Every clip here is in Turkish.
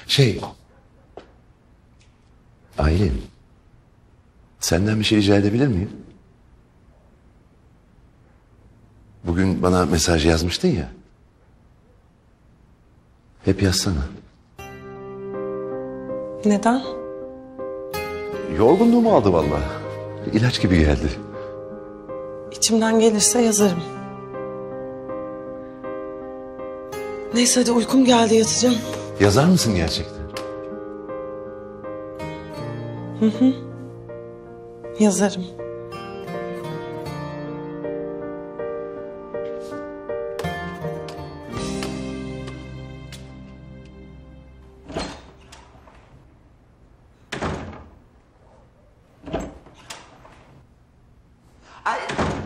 Aylin, senden bir şey rica edebilir miyim? Bugün bana mesaj yazmıştın ya. Hep yazsana. Neden? Yorgunluğumu aldı vallahi. İlaç gibi geldi. İçimden gelirse yazarım. Neyse hadi uykum geldi, yatacağım. Yazar mısın gerçekten? Yazarım. Ay.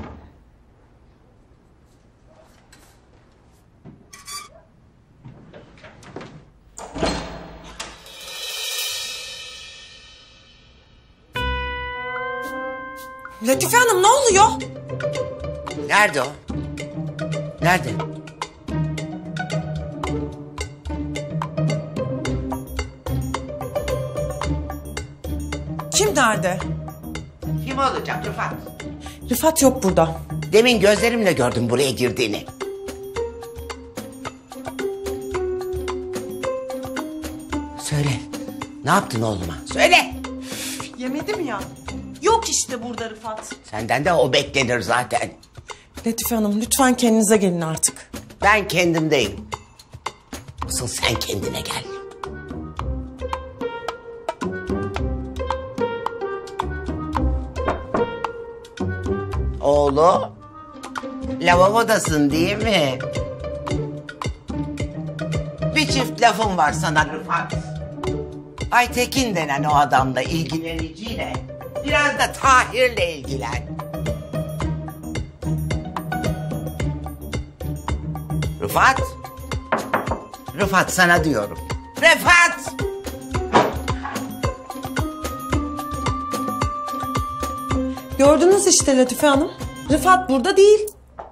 Latife Hanım, ne oluyor? Nerede o? Nerede? Kim nerede? Kim olacak Rıfat? Rıfat yok burada. Demin gözlerimle gördüm buraya girdiğini. Söyle. Ne yaptın oğluma? Söyle. Yemedim ya. Yok işte burada Rıfat. Senden de o beklenir zaten. Latife Hanım, lütfen kendinize gelin artık. Ben kendimdeyim. Asıl sen kendine gel. Oğlu, lavabodasın değil mi? Bir çift lafım var sana Rıfat. Aytekin denen o adamla ilgileniciyle biraz da Tahir'le ilgilen. Rıfat. Rıfat sana diyorum. Rıfat! Gördünüz işte Latife Hanım. Rıfat burada değil.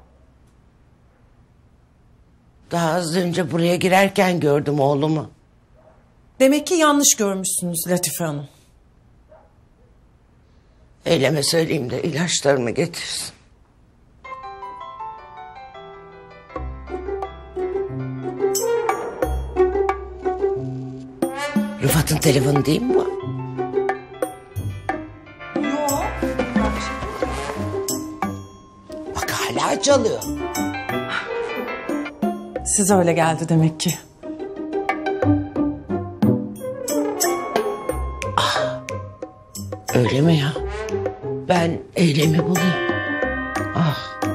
Daha az önce buraya girerken gördüm oğlumu. Demek ki yanlış görmüşsünüz Latife Hanım. Eyleme söyleyeyim de ilaçlarımı getirsin. Rıfat'ın telefonu değil mi bu? Yok. Bak hala çalıyor. Size öyle geldi demek ki. Öyle mi ya? Ben Eylem'i bulayım. Ah.